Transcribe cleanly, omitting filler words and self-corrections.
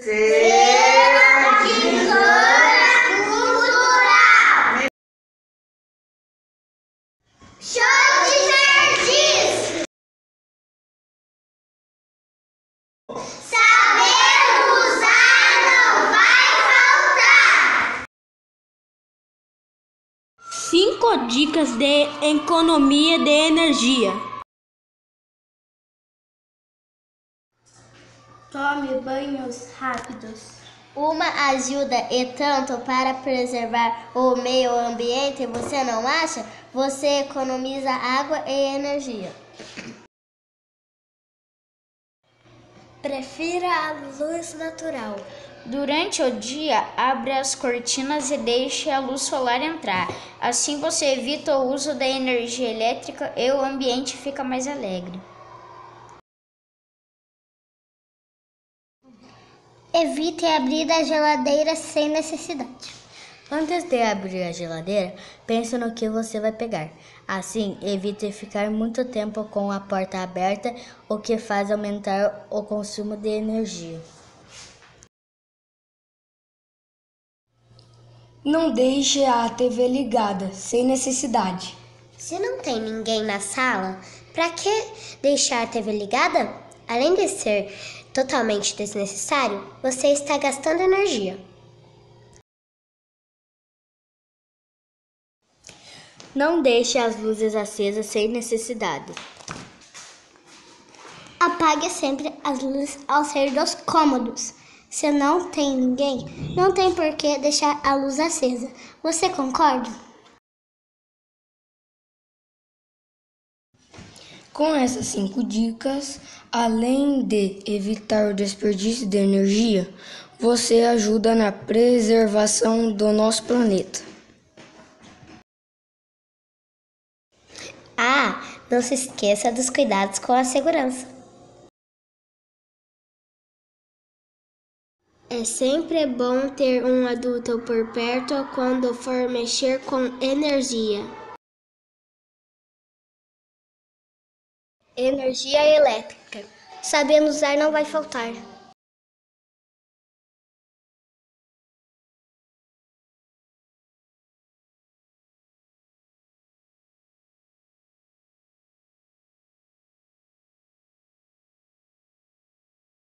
Feira de Flora Cultural. Show de Jardim. Saber usar não vai faltar. 5 dicas de economia de energia. Tome banhos rápidos. Uma ajuda e tanto para preservar o meio ambiente, você não acha? Você economiza água e energia. Prefira a luz natural. Durante o dia, abra as cortinas e deixe a luz solar entrar. Assim você evita o uso da energia elétrica e o ambiente fica mais alegre. Evite abrir a geladeira sem necessidade. Antes de abrir a geladeira, pense no que você vai pegar. Assim, evite ficar muito tempo com a porta aberta, o que faz aumentar o consumo de energia. Não deixe a TV ligada sem necessidade. Se não tem ninguém na sala, para que deixar a TV ligada? Além de ser totalmente desnecessário, você está gastando energia. Não deixe as luzes acesas sem necessidade. Apague sempre as luzes ao sair dos cômodos. Se não tem ninguém, não tem por que deixar a luz acesa. Você concorda? Com essas 5 dicas, além de evitar o desperdício de energia, você ajuda na preservação do nosso planeta. Não se esqueça dos cuidados com a segurança. É sempre bom ter um adulto por perto quando for mexer com energia. Energia elétrica. Sabendo usar não vai faltar.